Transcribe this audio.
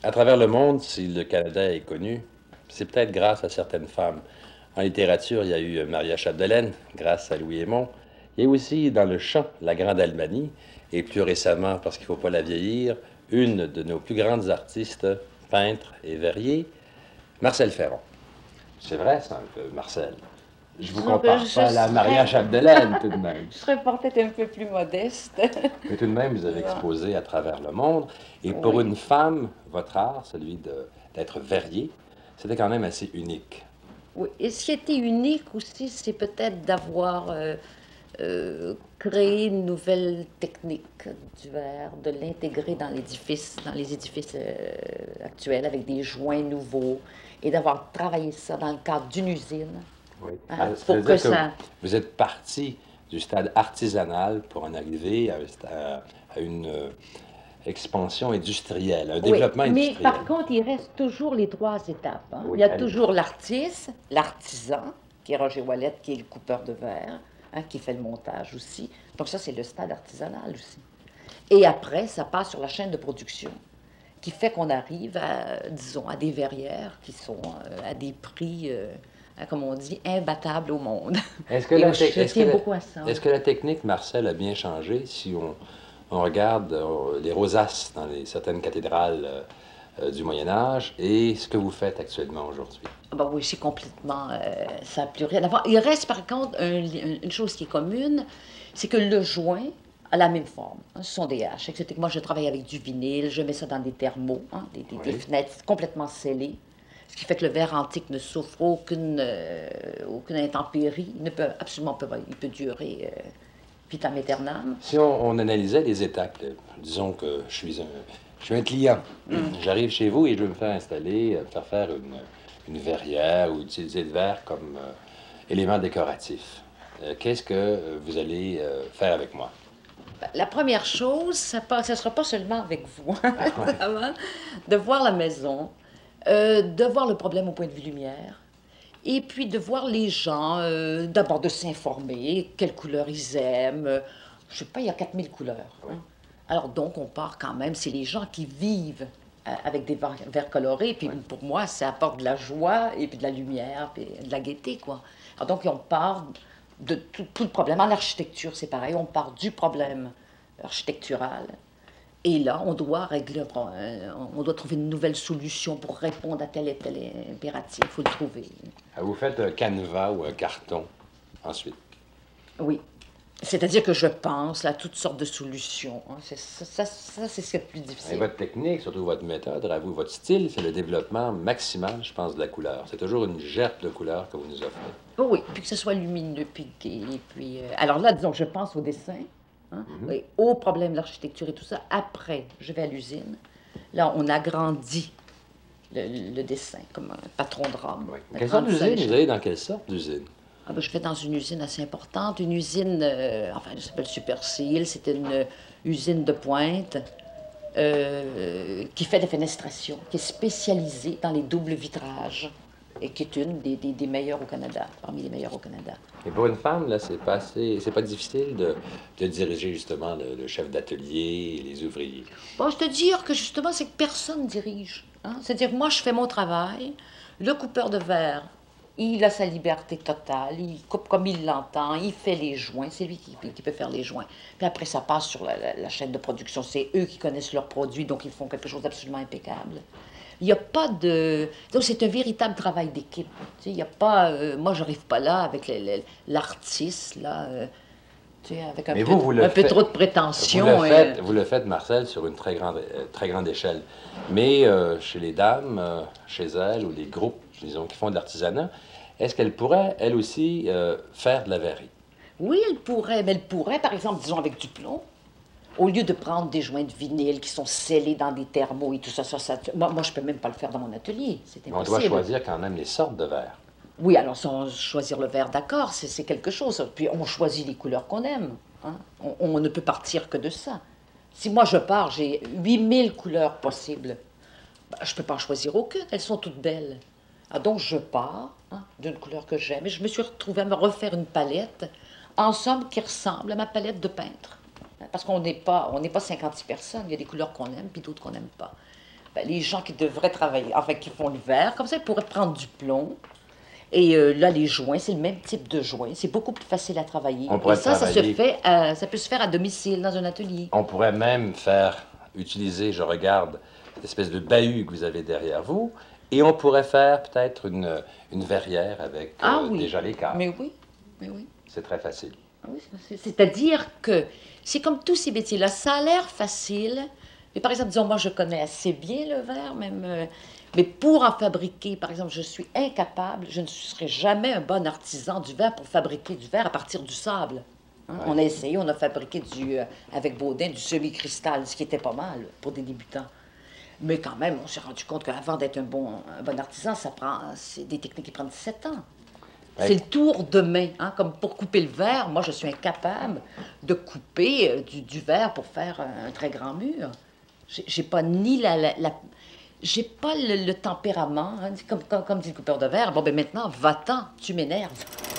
À travers le monde, si le Canada est connu, c'est peut-être grâce à certaines femmes. En littérature, il y a eu Maria Chapdelaine, grâce à Louis Hémon. Il y a aussi dans le chant la Grande Albanie, et plus récemment, parce qu'il ne faut pas la vieillir, une de nos plus grandes artistes, peintre et verrier, Marcel Ferron. C'est vrai ça un peu, Marcel. Je vous Disons que compare je pas à la Maria serais, Chapdelaine tout de même. je serais peut-être un peu plus modeste. Mais tout de même, vous avez Non. exposé à travers le monde. Et pour Oui. une femme, votre art, d'être verrier, c'était quand même assez unique. Oui. Et ce qui était unique aussi, c'est peut-être d'avoir créé une nouvelle technique du verre, de l'intégrer dans les édifices actuels avec des joints nouveaux et d'avoir travaillé ça dans le cadre d'une usine Oui. hein, Alors, ça veut pour que dire que ça. vous êtes parti du stade artisanal pour en arriver à une expansion industrielle, un Oui, développement mais industriel. par contre, il reste toujours les trois étapes. Hein. Oui, Il y a allez. toujours l'artiste, l'artisan, qui est Roger Wallet, qui est le coupeur de verre, hein, qui fait le montage aussi. Donc ça, c'est le stade artisanal aussi. Et après, ça passe sur la chaîne de production, qui fait qu'on arrive à, disons, à des verrières qui sont à des prix, hein, comme on dit, imbattables au monde. Est-ce que Et la, je est-ce que tiens beaucoup à ça. est-ce que la technique, Marcel, a bien changé si on regarde les rosaces dans certaines cathédrales du Moyen Âge et ce que vous faites actuellement aujourd'hui? Ah ben oui, c'est complètement, ça n'a plus rien à voir. Il reste par contre une chose qui est commune, c'est que le joint a la même forme. Hein. Ce sont des haches. Excepté que moi, je travaille avec du vinyle, je mets ça dans des thermos, hein, des Oui. fenêtres complètement scellées. Ce qui fait que le verre antique ne souffre aucune intempérie. Il ne peut absolument pas, il peut durer vitam aeternam. Si on analysait les étapes, là, disons que je suis un client. J'arrive chez vous et je veux me faire installer, faire une verrière ou utiliser le verre comme élément décoratif. Qu'est-ce que vous allez faire avec moi? La première chose, ça ne sera pas seulement avec vous, Ah ouais. avant de voir la maison, de voir le problème au point de vue lumière, et puis de voir les gens, d'abord de s'informer, quelles couleurs ils aiment. Je ne sais pas, il y a 4000 couleurs. Oui. Hein. Alors donc, on part quand même, c'est les gens qui vivent avec des verres colorés, puis Oui. pour moi, ça apporte de la joie, et puis de la lumière, puis de la gaieté, quoi. Alors donc, on part de tout le problème. En architecture, c'est pareil, on part du problème architectural. Et là, on doit régler, on doit trouver une nouvelle solution pour répondre à tel et tel impératif. Il faut le trouver. Ah, vous faites un canevas ou un carton ensuite. Oui. C'est-à-dire que je pense à toutes sortes de solutions. Hein. C'est ce qui est le plus Et difficile. votre technique, surtout votre méthode, à vous, votre style, c'est le développement maximal, je pense, de la couleur. C'est toujours une gerbe de couleurs que vous nous offrez. Oh oui, puis que ce soit lumineux, puis gai, puis... Alors là, disons, je pense au dessin, hein, Mhm. oui, au problème de l'architecture et tout ça. Après, je vais à l'usine. Là, on agrandit le dessin comme un patron de Rome. Oui. On Quelle sorte agrandit ça à d'usine? Vous l'échelle. allez dans quelle sorte d'usine? Ah ben, je fais dans une usine assez importante, une usine, enfin, elle s'appelle Super Seal, c'est une usine de pointe qui fait des fenestrations, qui est spécialisée dans les doubles vitrages et qui est une des meilleures au Canada, parmi les meilleures au Canada. Et pour une femme, là, c'est pas difficile de diriger justement le chef d'atelier et les ouvriers. Bon, je te dire que justement, c'est que personne dirige. Hein. C'est-à-dire, moi, je fais mon travail, le coupeur de verre, il a sa liberté totale, il coupe comme il l'entend, il fait les joints, c'est lui qui peut faire les joints. Puis après, ça passe sur la chaîne de production, c'est eux qui connaissent leurs produits, donc ils font quelque chose d'absolument impeccable. Il n'y a pas de... Donc, c'est un véritable travail d'équipe. Tu sais, il n'y a pas... moi, je n'arrive pas là avec l'artiste, là, tu sais, avec Mais vous, un peu trop de prétention. vous le faites, Marcel, sur une très grande échelle. Mais chez les dames, chez elles, ou les groupes, disons, qui font de l'artisanat, est-ce qu'elles pourraient, elles aussi, faire de la verrerie? Oui, elle pourrait, mais elle pourrait, par exemple, disons avec du plomb, au lieu de prendre des joints de vinyle qui sont scellés dans des thermos et tout ça, moi, je peux même pas le faire dans mon atelier, c'est Mais on doit impossible. choisir quand même les sortes de verre. Oui, alors sans choisir le vert, d'accord, c'est quelque chose. Puis on choisit les couleurs qu'on aime. Hein. On ne peut partir que de ça. Si moi je pars, j'ai 8000 couleurs possibles. Ben, je ne peux pas en choisir aucune, elles sont toutes belles. Ah, donc je pars hein, d'une couleur que j'aime et je me suis retrouvée à me refaire une palette, en somme, qui ressemble à ma palette de peintre. Parce qu'on n'est pas 56 personnes, il y a des couleurs qu'on aime puis d'autres qu'on n'aime pas. Ben, les gens qui devraient travailler, enfin qui font le verre, comme ça, ils pourraient prendre du plomb. Et là, les joints, c'est le même type de joint. C'est beaucoup plus facile à travailler. On pourrait Et ça se travailler. fait, ça peut se faire à domicile, dans un atelier. On pourrait même utiliser, je regarde, l'espèce de bahut que vous avez derrière vous, et on pourrait faire peut-être une verrière avec Ah oui. déjà les cadres. Mais oui, mais oui. C'est très facile. Ah oui, c'est-à-dire que c'est comme tous ces métiers-là, ça a l'air facile, mais par exemple, disons, moi je connais assez bien le verre, même, mais pour en fabriquer, par exemple, je suis incapable, je ne serai jamais un bon artisan du verre pour fabriquer du verre à partir du sable. Hein. Ouais. On a essayé, on a fabriqué avec Baudin du semi-cristal, ce qui était pas mal pour des débutants. Mais quand même, on s'est rendu compte qu'avant d'être un bon artisan, c'est des techniques qui prennent 7 ans. Ouais. C'est le tour de main, hein, comme pour couper le verre. Moi, je suis incapable de couper du verre pour faire un très grand mur. J'ai pas ni j'ai pas le tempérament, hein, comme dit le coupeur de verre. Bon, ben maintenant, va-t'en, tu m'énerves.